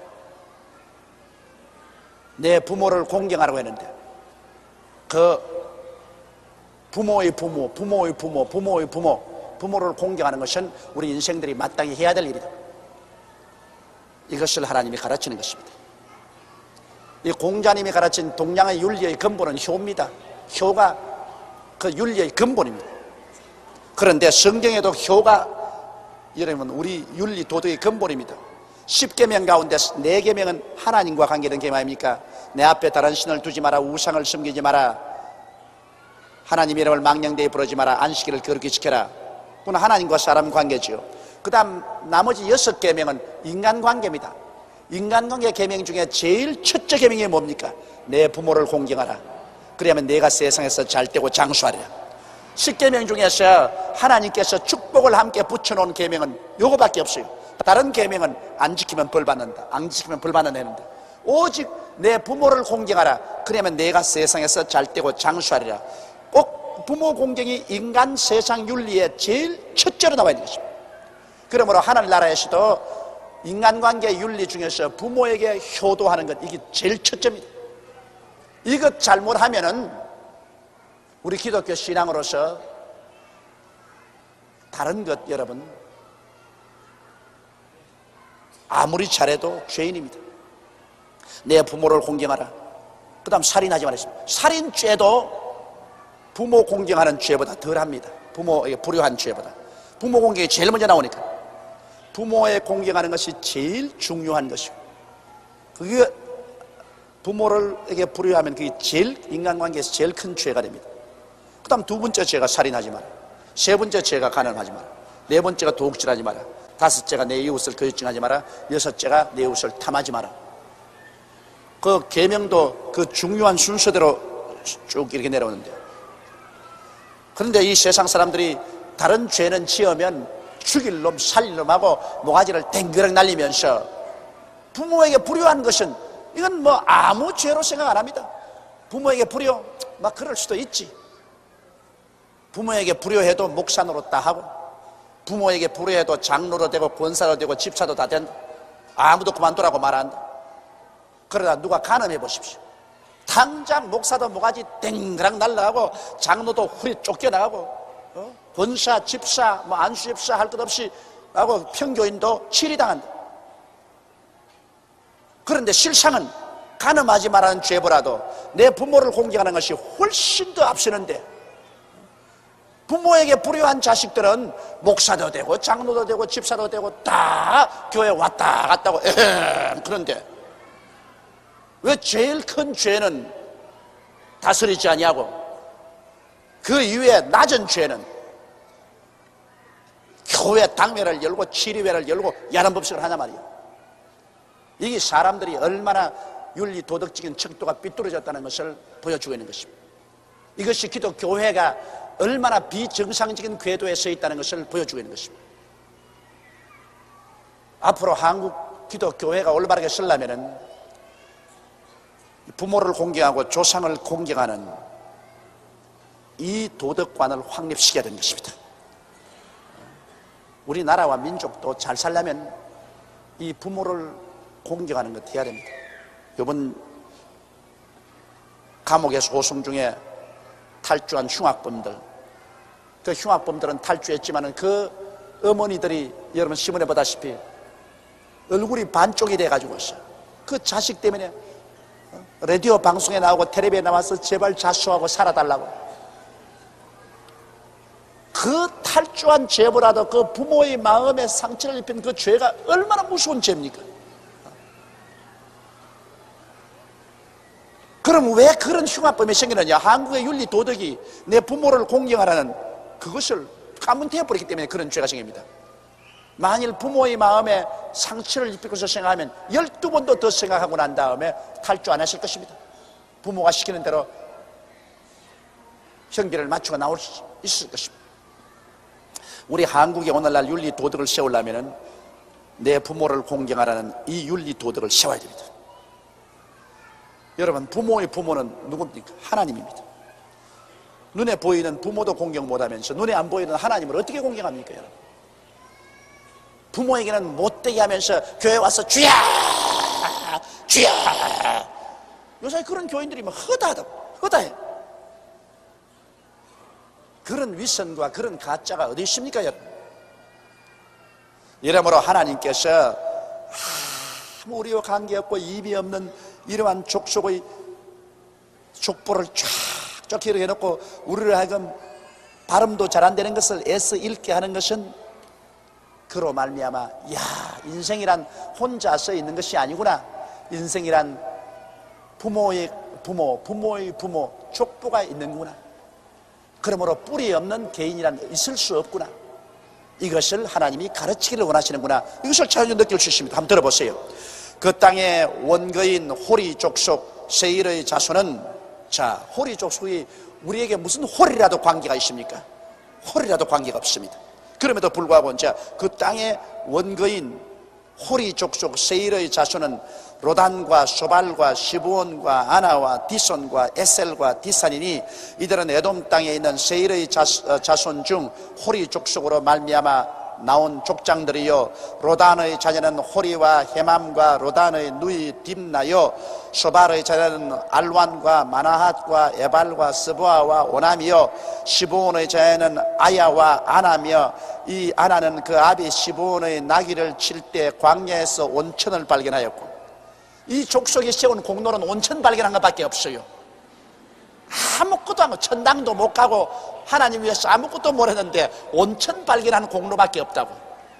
Speaker 1: 내 부모를 공경하라고 했는데 그 부모의 부모, 부모의 부모, 부모의 부모, 부모를 공경하는 것은 우리 인생들이 마땅히 해야 될 일이다. 이것을 하나님이 가르치는 것입니다. 이 공자님이 가르친 동양의 윤리의 근본은 효입니다. 효가 그 윤리의 근본입니다. 그런데 성경에도 효가 여러분 우리 윤리 도덕의 근본입니다. 십 계명 가운데 네 계명은 하나님과 관계된 계명 아닙니까? 내 앞에 다른 신을 두지 마라, 우상을 섬기지 마라, 하나님 이름을 망령되이 부르지 마라, 안식일을 거룩히 지켜라. 그건 하나님과 사람 관계죠. 그 다음 나머지 여섯 계명은 인간관계입니다. 인간관계 계명 중에 제일 첫째 계명이 뭡니까? 내 부모를 공경하라. 그러면 내가 세상에서 잘되고 장수하리라. 십 계명 중에서 하나님께서 축복을 함께 붙여놓은 계명은 요거밖에 없어요. 다른 계명은 안 지키면 벌 받는다, 안 지키면 벌 받는다. 오직 내 부모를 공경하라. 그러면 내가 세상에서 잘되고 장수하리라. 꼭 부모 공경이 인간 세상 윤리의 제일 첫째로 나와 있는 것입니다. 그러므로 하늘나라에서도 인간관계 윤리 중에서 부모에게 효도하는 것, 이게 제일 첫째입니다. 이것 잘못하면은 우리 기독교 신앙으로서 다른 것 여러분 아무리 잘해도 죄인입니다. 내 부모를 공경하라. 그 다음 살인하지 말았습니다. 살인죄도 부모 공경하는 죄보다 덜합니다. 부모에게 불효한 죄보다. 부모 공경이 제일 먼저 나오니까 부모에 공경하는 것이 제일 중요한 것이고, 그게 부모를에게 불효하면 그게 제일 인간관계에서 제일 큰 죄가 됩니다. 그 다음 두 번째 죄가 살인하지 마라. 세 번째 죄가 간음하지 마라. 네 번째가 도둑질하지 마라. 다섯째가 내 이웃을 거짓증하지 마라. 여섯째가 내 이웃을 탐하지 마라. 그 계명도 그 중요한 순서대로 쭉 이렇게 내려오는데, 그런데 이 세상 사람들이 다른 죄는 지으면 죽일 놈 살릴 놈하고 모가지를 댕그락 날리면서 부모에게 불효한 것은 이건 뭐 아무 죄로 생각 안 합니다. 부모에게 불효 막 그럴 수도 있지. 부모에게 불효해도 목사 노릇 다 하고, 부모에게 불효해도 장로도 되고 권사도 되고 집사도 다 된다. 아무도 그만두라고 말한다. 그러다 누가 간음해 보십시오. 당장 목사도 모가지 땡그랑 날라가고 장로도 훌이 쫓겨나가고, 어? 권사, 집사, 뭐 안수집사 할 것 없이 하고 평교인도 치리당한다. 그런데 실상은 간음하지 말라는 죄보라도 내 부모를 공경하는 것이 훨씬 더 앞서는데, 부모에게 불효한 자식들은 목사도 되고 장로도 되고 집사도 되고 다 교회 왔다 갔다 하고 에헴. 그런데 왜 제일 큰 죄는 다스리지 아니하고 그 이외에 낮은 죄는 교회 당회를 열고 치리회를 열고 야단 법석을 하냐 말이야. 이게 사람들이 얼마나 윤리 도덕적인 척도가 삐뚤어졌다는 것을 보여주고 있는 것입니다. 이것이 기독교회가 얼마나 비정상적인 궤도에 서 있다는 것을 보여주고 있는 것입니다. 앞으로 한국 기독교회가 올바르게 서려면은 부모를 공경하고 조상을 공경하는 이 도덕관을 확립시켜야 되는 것입니다. 우리나라와 민족도 잘 살려면 이 부모를 공경하는 것 해야 됩니다. 이번 감옥의 소송 중에 탈주한 흉악범들, 그 흉악범들은 탈주했지만 그 어머니들이 여러분 신문에 보다시피 얼굴이 반쪽이 돼가지고 있어요. 그 자식 때문에 라디오 방송에 나오고 텔레비에 나와서 제발 자수하고 살아달라고. 그 탈주한 죄보다도 그 부모의 마음에 상처를 입힌 그 죄가 얼마나 무서운 죄입니까? 그럼 왜 그런 흉악범이 생기느냐? 한국의 윤리 도덕이 내 부모를 공경하라는 그것을 가문태워버리기 때문에 그런 죄가 생깁니다. 만일 부모의 마음에 상처를 입히고서 생각하면 열두 번도 더 생각하고 난 다음에 탈주 안 하실 것입니다. 부모가 시키는 대로 형기를 맞추고 나올 수 있을 것입니다. 우리 한국의 오늘날 윤리 도덕을 세우려면 내 부모를 공경하라는 이 윤리 도덕을 세워야 됩니다. 여러분, 부모의 부모는 누굽니까? 하나님입니다. 눈에 보이는 부모도 공경 못하면서 눈에 안 보이는 하나님을 어떻게 공경합니까, 여러분? 부모에게는 못되게 하면서 교회 와서 주야 주야, 요새 그런 교인들이 뭐 허다하다 허다해. 그런 위선과 그런 가짜가 어디 있습니까, 여러분? 이러므로 하나님께서 아무 우리와 관계없고 입이 없는 이러한 족속의 족보를 쫙쫙 이렇게 해놓고 우리를 하여금 발음도 잘 안 되는 것을 애써 읽게 하는 것은 그로 말미암아 야, 인생이란 혼자 서 있는 것이 아니구나. 인생이란 부모의 부모, 부모의 부모, 족보가 있는구나. 그러므로 뿌리 없는 개인이란 있을 수 없구나. 이것을 하나님이 가르치기를 원하시는구나. 이것을 자연히 느낄 수 있습니다. 한번 들어보세요. 그 땅의 원거인 호리 족속 세일의 자손은, 자, 호리 족속이 우리에게 무슨 호리라도 관계가 있습니까? 호리라도 관계가 없습니다. 그럼에도 불구하고 이제 그 땅의 원거인 호리 족속 세일의 자손은 로단과 소발과 시브온과 아나와 디손과 에셀과 디산이니 이들은 에돔 땅에 있는 세일의 자손 중 호리 족속으로 말미암아 나온 족장들이요, 로단의 자녀는 호리와 헤맘과 로단의 누이 딥나요, 소발의 자녀는 알완과 마나핫과 에발과 스보아와 오남이요, 시브온의 자녀는 아야와 아나며 이 아나는 그 아비 시브온의 나귀를 칠 때 광야에서 온천을 발견하였고, 이 족속이 세운 공로는 온천 발견한 것밖에 없어요. 아무것도 안 하고 천당도 못 가고 하나님 위해서 아무것도 못 했는데 온천 발견한 공로밖에 없다고.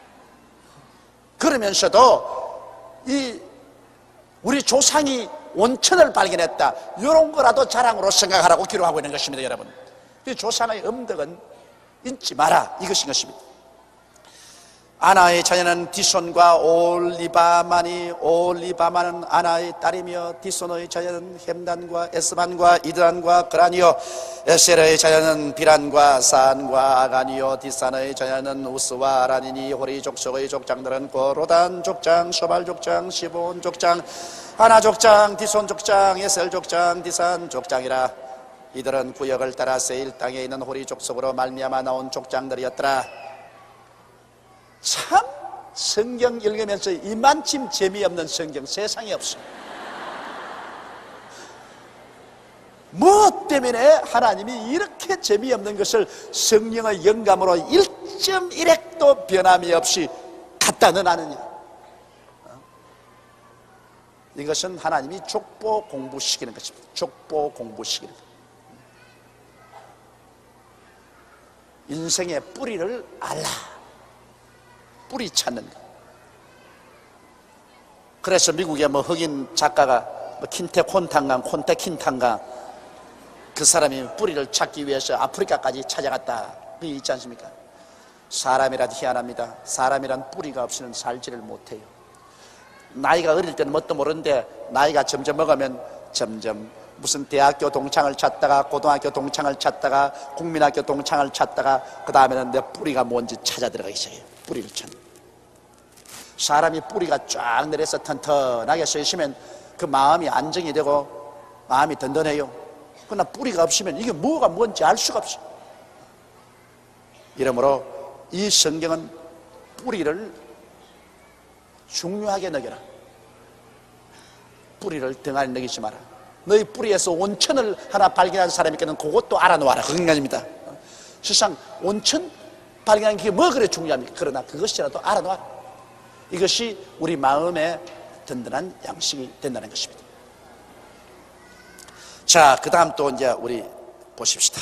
Speaker 1: 그러면서도 이 우리 조상이 온천을 발견했다, 이런 거라도 자랑으로 생각하라고 기록하고 있는 것입니다. 여러분, 이 조상의 음덕은 잊지 마라, 이것인 것입니다. 아나의 자녀는 디손과 올리바마니, 올리바마는 아나의 딸이며 디손의 자녀는 햄단과 에스반과 이드란과 그란이요, 에셀의 자녀는 비란과 산과 아간이요, 디산의 자녀는 우스와 아란이니 호리 족속의 족장들은 고로단 족장, 소발 족장, 시본 족장, 아나 족장, 디손 족장, 에셀 족장, 디산 족장이라. 이들은 구역을 따라 세일 땅에 있는 호리 족속으로 말미암아 나온 족장들이었더라. 참 성경 읽으면서 이만큼 재미없는 성경 세상에 없어. 뭐 때문에 하나님이 이렇게 재미없는 것을 성령의 영감으로 일 점 일 핵도 변함이 없이 갖다 넣어놨느냐. 이것은 하나님이 족보 공부시키는 것입니다. 족보 공부시키는 것. 인생의 뿌리를 알라. 뿌리 찾는 것. 그래서 미국의 뭐 흑인 작가가 뭐 킨테 콘탄강, 콘테 킨탄강, 그 사람이 뿌리를 찾기 위해서 아프리카까지 찾아갔다. 그게 있지 않습니까? 사람이란 희한합니다. 사람이란 뿌리가 없이는 살지를 못해요. 나이가 어릴 때는 뭣도 모르는데 나이가 점점 먹으면 점점 무슨 대학교 동창을 찾다가 고등학교 동창을 찾다가 국민학교 동창을 찾다가 그 다음에는 내 뿌리가 뭔지 찾아 들어가기 시작해요. 뿌리를 찾는. 사람이 뿌리가 쫙 내려서 튼튼하게 서 있으면 그 마음이 안정이 되고 마음이 든든해요. 그러나 뿌리가 없으면 이게 뭐가 뭔지 알 수가 없어요. 이러므로 이 성경은 뿌리를 중요하게 여겨라. 뿌리를 등한히 여기지 마라. 너희 뿌리에서 온천을 하나 발견한 사람이니까 그것도 알아놓아라. 그 인간입니다. 세상 온천 발견하는 게 뭐 그래 중요합니까? 그러나 그것이라도 알아놓아라. 이것이 우리 마음의 든든한 양식이 된다는 것입니다. 자, 그 다음 또 이제 우리 보십시다.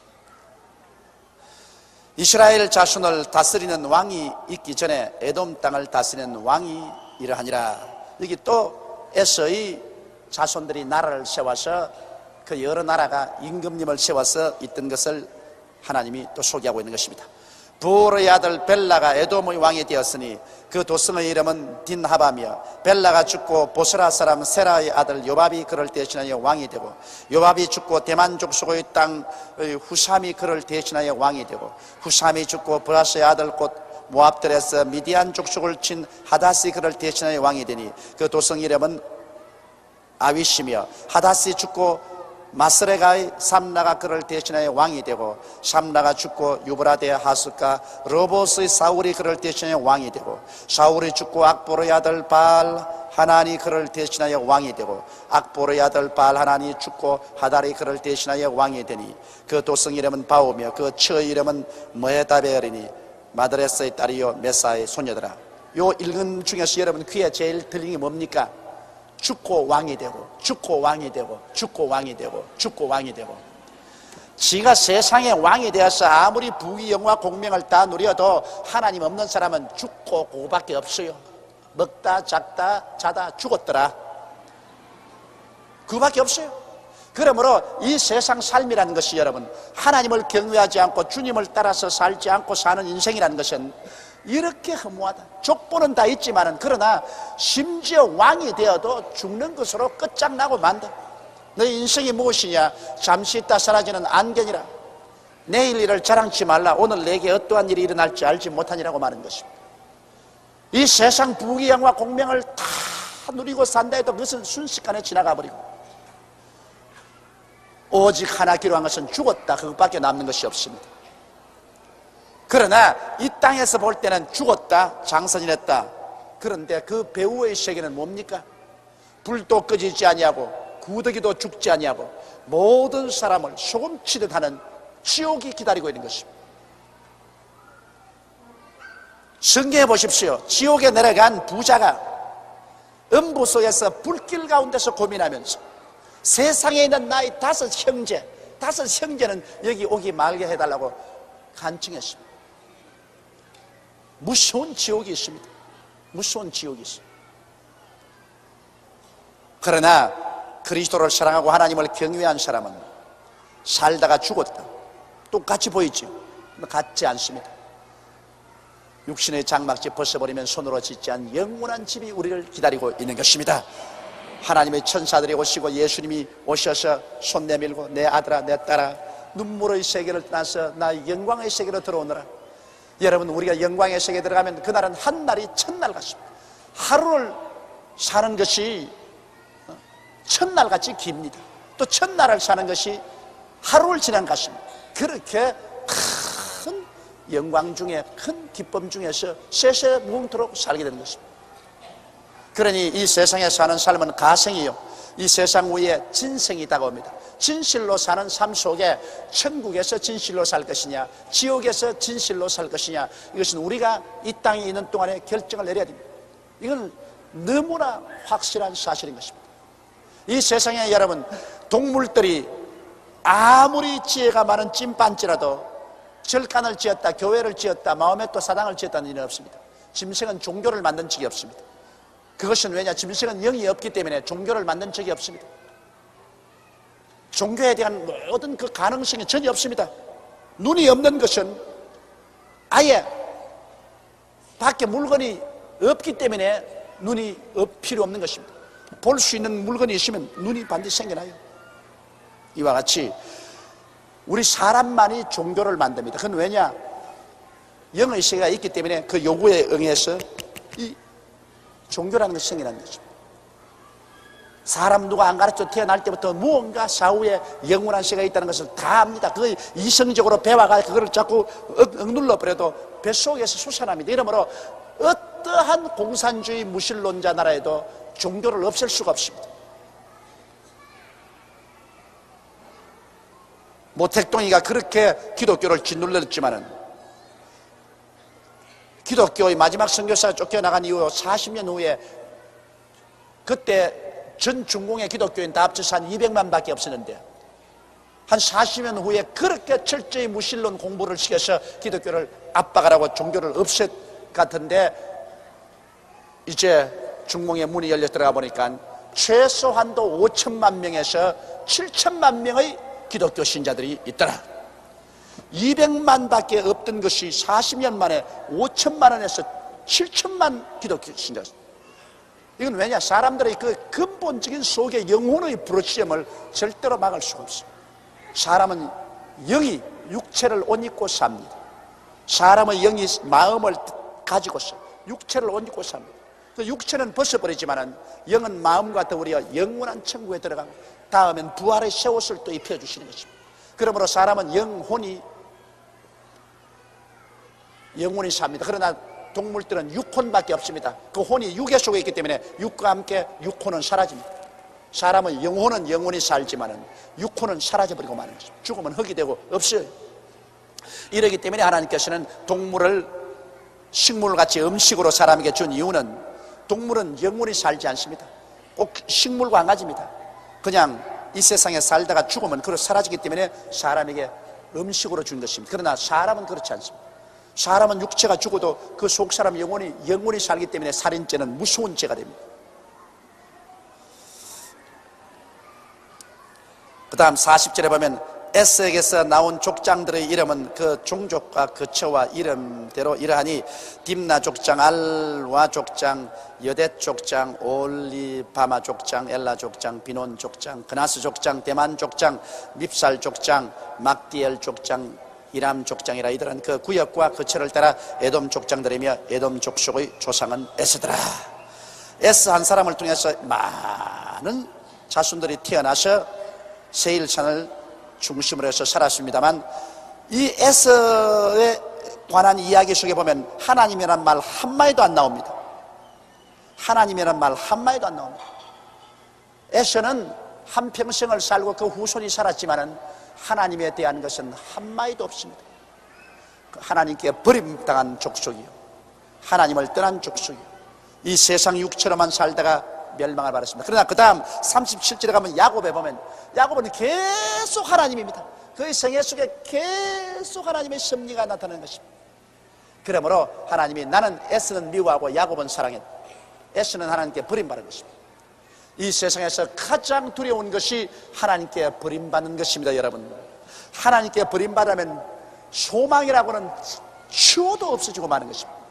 Speaker 1: 이스라엘 자손을 다스리는 왕이 있기 전에 에돔 땅을 다스리는 왕이 이러하니라. 여기 또 에서의 자손들이 나라를 세워서 그 여러 나라가 임금님을 세워서 있던 것을 하나님이 또 소개하고 있는 것입니다. 부올의 아들 벨라가 에돔의 왕이 되었으니 그 도성의 이름은 딘하바며, 벨라가 죽고 보스라 사람 세라의 아들 요밥이 그를 대신하여 왕이 되고, 요밥이 죽고 대만 족속의 땅의 후삼이 그를 대신하여 왕이 되고, 후삼이 죽고 브라스의 아들 곧 모압들에서 미디안 족속을 친 하닷이 그를 대신하여 왕이 되니 그 도성 이름은 아위시며, 하닷이 죽고 마스레가의 삼라가 그를 대신하여 왕이 되고, 삼라가 죽고 유브라데 하스가 로봇의 사울이 그를 대신하여 왕이 되고, 사울이 죽고 악보르의 아들 바알 하나니 그를 대신하여 왕이 되고, 악보르의 아들 바알 하나니 죽고 하달이 그를 대신하여 왕이 되니 그 도성 이름은 바오며 그 처의 이름은 모에다베어리니 마드레스의 딸이요 메사의 소녀더라. 요 읽은 중에서 여러분 귀에 제일 들리는 게 뭡니까? 죽고 왕이 되고, 죽고 왕이 되고, 죽고 왕이 되고, 죽고 왕이 되고. 지가 세상의 왕이 되어서 아무리 부귀 영화 공명을 다 누려도 하나님 없는 사람은 죽고 그거밖에 없어요. 먹다 잤다 자다 죽었더라. 그거밖에 없어요. 그러므로 이 세상 삶이라는 것이 여러분, 하나님을 경외하지 않고 주님을 따라서 살지 않고 사는 인생이라는 것은 이렇게 허무하다. 족보는 다 있지만은, 그러나 심지어 왕이 되어도 죽는 것으로 끝장나고 만다. 너의 인생이 무엇이냐? 잠시 있다 사라지는 안견이라. 내일 일을 자랑치 말라. 오늘 내게 어떠한 일이 일어날지 알지 못하니라고 말하는 것입니다. 이 세상 부귀영화 공명을 다 누리고 산다 해도 그것은 순식간에 지나가 버리고, 오직 하나 기록한 것은 죽었다. 그것밖에 남는 것이 없습니다. 그러나 이 땅에서 볼 때는 죽었다, 장선이랬다. 그런데 그 배후의 세계는 뭡니까? 불도 꺼지지 아니하고 구더기도 죽지 아니하고 모든 사람을 소금치듯 하는 지옥이 기다리고 있는 것입니다. 성경에 보십시오. 지옥에 내려간 부자가 음부 속에서 불길 가운데서 고민하면서 세상에 있는 나의 다섯 형제, 다섯 형제는 여기 오기 말게 해달라고 간청했습니다. 무서운 지옥이 있습니다. 무서운 지옥이 있습니다. 그러나 그리스도를 사랑하고 하나님을 경외한 사람은 살다가 죽었다. 똑같이 보이죠? 같지 않습니다. 육신의 장막집 벗어버리면 손으로 짓지 않은 영원한 집이 우리를 기다리고 있는 것입니다. 하나님의 천사들이 오시고 예수님이 오셔서 손 내밀고 내 아들아 내 딸아 눈물의 세계를 떠나서 나 영광의 세계로 들어오너라. 여러분, 우리가 영광의 세계에 들어가면 그날은 한 날이 천날 같습니다. 하루를 사는 것이 천날같이 깁니다. 또 천날을 사는 것이 하루를 지난 것 같습니다. 그렇게 큰 영광 중에, 큰 기쁨 중에서 세세무궁토록 살게 되는 것입니다. 그러니 이 세상에 사는 삶은 가생이요, 이 세상 위에 진생이 다가옵니다. 진실로 사는 삶 속에 천국에서 진실로 살 것이냐, 지옥에서 진실로 살 것이냐, 이것은 우리가 이 땅에 있는 동안에 결정을 내려야 됩니다. 이건 너무나 확실한 사실인 것입니다. 이 세상에 여러분, 동물들이 아무리 지혜가 많은 찐빤지라도 절간을 지었다, 교회를 지었다, 마음에 또 사당을 지었다는 일은 없습니다. 짐승은 종교를 만든 적이 없습니다. 그것은 왜냐? 짐승은 영이 없기 때문에 종교를 만든 적이 없습니다. 종교에 대한 모든 그 가능성이 전혀 없습니다. 눈이 없는 것은 아예 밖에 물건이 없기 때문에 눈이 필요 없는 것입니다. 볼 수 있는 물건이 있으면 눈이 반드시 생겨나요. 이와 같이 우리 사람만이 종교를 만듭니다. 그건 왜냐? 영의 세계가 있기 때문에 그 요구에 응해서 이 종교라는 것이 생겨나는 것입니다. 사람 누가 안 가르쳐 태어날 때부터 무언가 사후에 영원한 세계가 있다는 것을 다 압니다. 그걸 이성적으로 배워가 그걸 자꾸 억눌러 버려도 뱃속에서 솟아납니다. 이러므로 어떠한 공산주의 무신론자 나라에도 종교를 없앨 수가 없습니다. 모택동이가 그렇게 기독교를 짓눌렀지만은 기독교의 마지막 선교사가 쫓겨나간 이후 사십 년 후에 그때 전 중공의 기독교인 다 합쳐서 한 이백만 밖에 없었는데 한 사십 년 후에 그렇게 철저히 무신론 공부를 시켜서 기독교를 압박하라고 종교를 없앴 같은데 이제 중공의 문이 열려 들어가 보니까 최소한도 오천만 명에서 칠천만 명의 기독교 신자들이 있더라. 이백만 밖에 없던 것이 사십 년 만에 오천만 원에서 칠천만 기독교 신자. 이건 왜냐? 사람들의 그 근본적인 속의 영혼의 부르짖음을 절대로 막을 수가 없어요. 사람은 영이 육체를 옷 입고 삽니다. 사람의 영이 마음을 가지고서 육체를 옷 입고 삽니다. 그 육체는 벗어버리지만은 영은 마음과 더불어 영원한 천국에 들어가고 다음엔 부활의 새 옷을 또 입혀주시는 것입니다. 그러므로 사람은 영혼이 영혼이 삽니다. 그러나 동물들은 육혼밖에 없습니다. 그 혼이 육의 속에 있기 때문에 육과 함께 육혼은 사라집니다. 사람은 영혼은 영혼이 살지만은 육혼은 사라져버리고 마는 것입니다. 죽으면 흙이 되고 없어요. 이러기 때문에 하나님께서는 동물을 식물같이 음식으로 사람에게 준 이유는 동물은 영원히 살지 않습니다. 꼭 식물과 한 가지입니다. 그냥 이 세상에 살다가 죽으면 그로 사라지기 때문에 사람에게 음식으로 준 것입니다. 그러나 사람은 그렇지 않습니다. 사람은 육체가 죽어도 그 속 사람 영혼이 영원히 살기 때문에 살인죄는 무서운 죄가 됩니다. 그 다음 사십 절에 보면 에스에게서 나온 족장들의 이름은 그 종족과 그 처와 이름대로 이러하니 딥나 족장, 알와 족장, 여댓 족장, 올리바마 족장, 엘라 족장, 비논 족장, 그나스 족장, 대만 족장, 밉살 족장, 막디엘 족장, 이람 족장이라. 이들은 그 구역과 그 처를 따라 에돔 족장들이며 에돔 족속의 조상은 에스더라. 에스 한 사람을 통해서 많은 자손들이 태어나서 세일산을 중심으로 해서 살았습니다만 이 에서에 관한 이야기 속에 보면 하나님이란 말 한마디도 안 나옵니다. 하나님이란 말 한마디도 안 나옵니다. 에서는 한평생을 살고 그 후손이 살았지만은 하나님에 대한 것은 한마디도 없습니다. 하나님께 버림당한 족속이요, 하나님을 떠난 족속이요, 이 세상 육체로만 살다가 멸망을 받았습니다. 그러나 그 다음 삼십칠 절에 가면 야곱에 보면 야곱은 계속 하나님입니다. 그의 생애 속에 계속 하나님의 섭리가 나타나는 것입니다. 그러므로 하나님이 나는 에스는 미워하고 야곱은 사랑했다. 에스는 하나님께 버림받은 것입니다. 이 세상에서 가장 두려운 것이 하나님께 버림받는 것입니다. 여러분, 하나님께 버림받으면 소망이라고는 추워도 없어지고 마는 것입니다.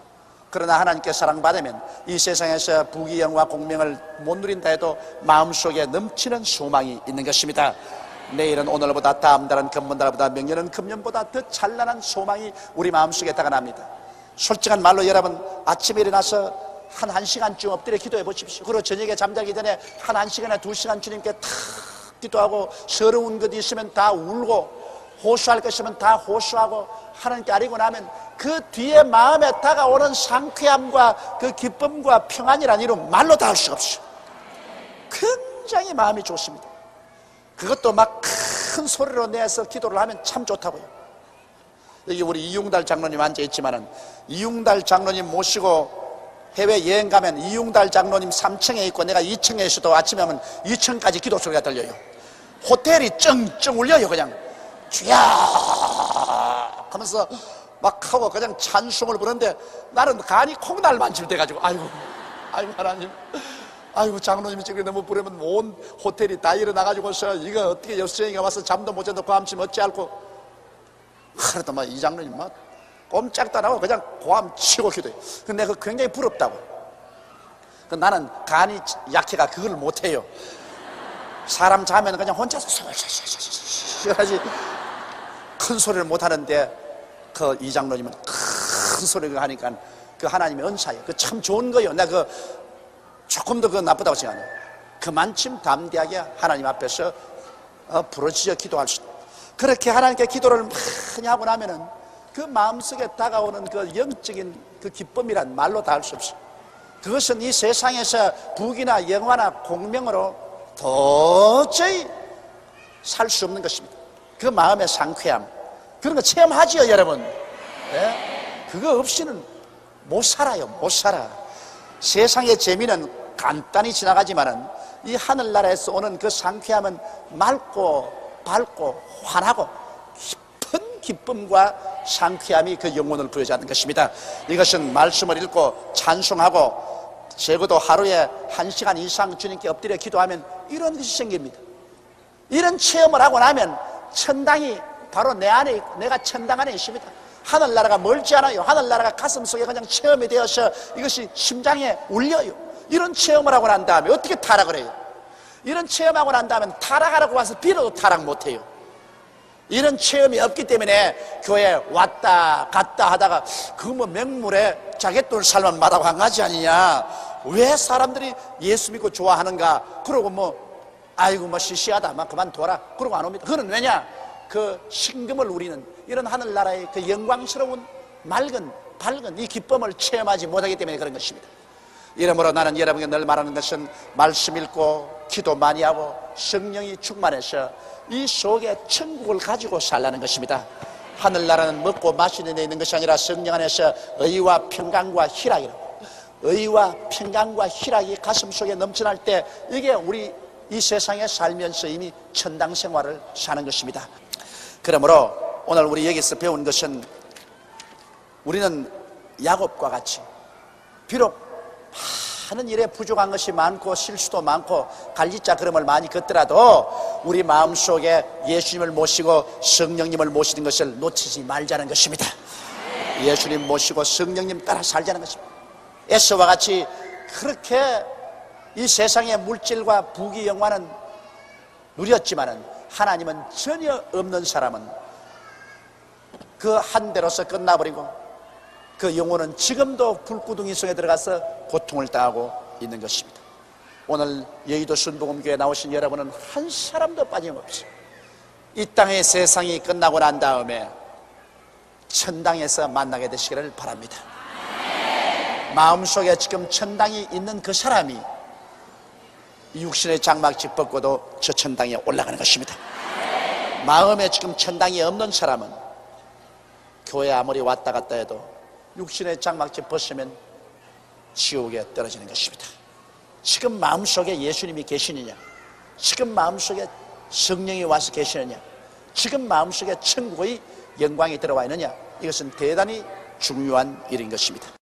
Speaker 1: 그러나 하나님께 사랑받으면 이 세상에서 부귀 영화 공명을 못 누린다 해도 마음속에 넘치는 소망이 있는 것입니다. 내일은 오늘보다, 다음 달은 금번달보다, 명년은 금년보다 더 찬란한 소망이 우리 마음속에 다가납니다. 솔직한 말로 여러분, 아침에 일어나서 한 한 시간쯤 엎드려 기도해 보십시오. 그리고 저녁에 잠자기 전에 한 한 시간이나 두 시간 주님께 탁 기도하고, 서러운 것 있으면 다 울고, 호소할 것 있으면 다 호소하고 하나님께 아뢰고 나면 그 뒤에 마음에 다가오는 상쾌함과 그 기쁨과 평안이란 이름 말로 다 할 수가 없어요. 굉장히 마음이 좋습니다. 그것도 막 큰 소리로 내서 기도를 하면 참 좋다고요. 여기 우리 이용달 장로님 앉아있지만은, 이용달 장로님 모시고 해외여행 가면 이용달 장로님 삼 층에 있고 내가 이 층에 있어도 아침에 하면 이 층까지 기도 소리가 들려요. 호텔이 쩡쩡 울려요. 그냥 주야 하면서 막 하고 그냥 찬송을 부르는데, 나는 간이 콩날 만질 돼가지고 아이고 아이고 하나님, 아이고 장로님이 지금 너무 부르면 온 호텔이 다 일어나가지고서 이거 어떻게 여수여행가 와서 잠도 못 자도 고함치면 어찌할꼬. 그래도 막 이 장로님 막 꼼짝도 안 하고 그냥 고함 치고 기도해. 근데 그 굉장히 부럽다고. 나는 간이 약해가 그걸 못해요. 사람 자면 그냥 혼자서 하지 큰 소리를 못하는데, 그 이 장로님은 큰 소리를 하니까 그 하나님의 은사예요. 그 참 좋은 거예요. 내가 그 조금도 그 나쁘다고 생각 안 해요. 그만큼 담대하게 하나님 앞에서 어, 부르짖어 기도할 수 있다. 그렇게 하나님께 기도를 많이 하고 나면은 그 마음속에 다가오는 그 영적인 그 기쁨이란 말로 다 할 수 없어요. 그것은 이 세상에서 부귀나 영화나 공명으로 도저히 살 수 없는 것입니다. 그 마음의 상쾌함, 그런 거 체험하지요 여러분. 네? 그거 없이는 못 살아요. 못 살아. 세상의 재미는 간단히 지나가지만은 이 하늘나라에서 오는 그 상쾌함은 맑고 밝고 환하고 깊은 기쁨과 상쾌함이 그 영혼을 부여잡는 것입니다. 이것은 말씀을 읽고 찬송하고 적어도 하루에 한 시간 이상 주님께 엎드려 기도하면 이런 것이 생깁니다. 이런 체험을 하고 나면 천당이 바로 내 안에 있고 내가 천당 안에 있습니다. 하늘나라가 멀지 않아요. 하늘나라가 가슴속에 그냥 체험이 되어서 이것이 심장에 울려요. 이런 체험을 하고 난 다음에 어떻게 타락을 해요? 이런 체험하고 난 다음에 타락하라고 와서 빌어도 타락 못해요. 이런 체험이 없기 때문에 교회 왔다 갔다 하다가 그 뭐 맹물에 자갯돈 살만 마다고 한 가지 아니냐. 왜 사람들이 예수 믿고 좋아하는가. 그러고 뭐 아이고 뭐 시시하다 막 그만둬라 그러고 안 옵니다. 그건 왜냐, 그 신금을 우리는 이런 하늘나라의 그 영광스러운 맑은 밝은 이 기쁨을 체험하지 못하기 때문에 그런 것입니다. 이러므로 나는 여러분에게 늘 말하는 것은 말씀 읽고 기도 많이 하고 성령이 충만해서 이 속에 천국을 가지고 살라는 것입니다. 하늘나라는 먹고 마시는 데 있는 것이 아니라 성령 안에서 의와 평강과 희락이라고. 의와 평강과 희락이 가슴속에 넘쳐날 때 이게 우리 이 세상에 살면서 이미 천당 생활을 사는 것입니다. 그러므로 오늘 우리 여기서 배운 것은, 우리는 야곱과 같이 비록 많은 일에 부족한 것이 많고 실수도 많고 갈지자 걸음을 많이 걷더라도 우리 마음속에 예수님을 모시고 성령님을 모시는 것을 놓치지 말자는 것입니다. 예수님 모시고 성령님 따라 살자는 것입니다. 에서와 같이 그렇게 이 세상의 물질과 부귀 영화는 누렸지만은 하나님은 전혀 없는 사람은 그 한 대로서 끝나버리고 그 영혼은 지금도 불구덩이 속에 들어가서 고통을 당하고 있는 것입니다. 오늘 여의도 순복음교회에 나오신 여러분은 한 사람도 빠짐없이 이 땅의 세상이 끝나고 난 다음에 천당에서 만나게 되시기를 바랍니다. 마음속에 지금 천당이 있는 그 사람이 육신의 장막집 벗고도 저 천당에 올라가는 것입니다. 마음에 지금 천당이 없는 사람은 교회 아무리 왔다 갔다 해도 육신의 장막집 벗으면 지옥에 떨어지는 것입니다. 지금 마음속에 예수님이 계시느냐, 지금 마음속에 성령이 와서 계시느냐, 지금 마음속에 천국의 영광이 들어와 있느냐, 이것은 대단히 중요한 일인 것입니다.